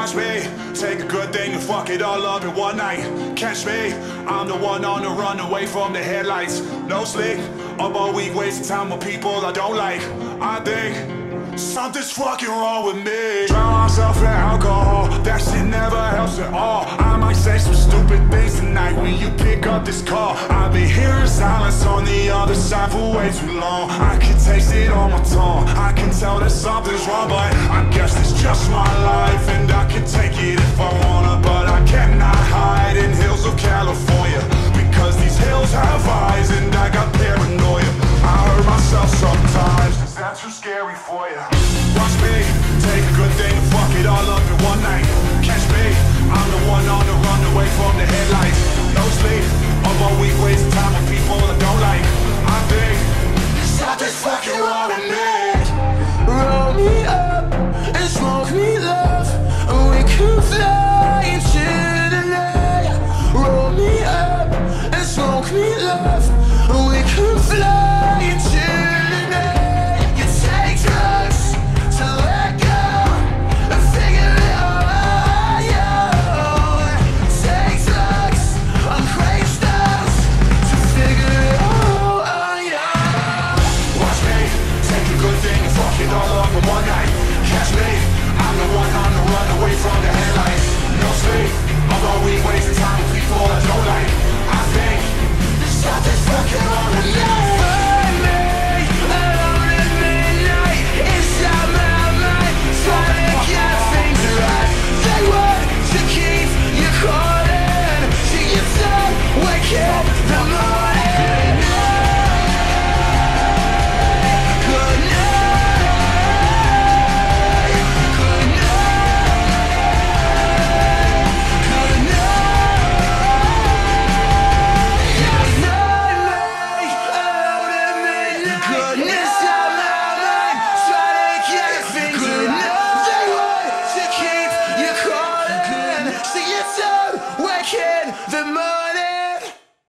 Watch me take a good thing and fuck it all up in one night. Catch me, I'm the one on the run away from the headlights. No sleep, up all week wasting time with people I don't like. I think something's fucking wrong with me. Drown myself in alcohol, that shit never helps at all. I might say some stupid things tonight when you pick up this call. I've been hearing silence on the other side for way too long. I can taste it on my tongue, I can tell that something's wrong, but I guess it's just my life, and I can take it if I wanna. But I cannot hide in hills of California, because these hills have eyes and I got paranoia. I hurt myself sometimes, is that too scary for you? Watch me take a good thing and fuck it all up in one night. Catch me, I'm the one on the run away from the headlights. No sleep, up all week wasting time with people I don't like. I think something's fucking wrong with me. Roll me up and smoke me love, and we can fly into the night. Roll me up and smoke me love,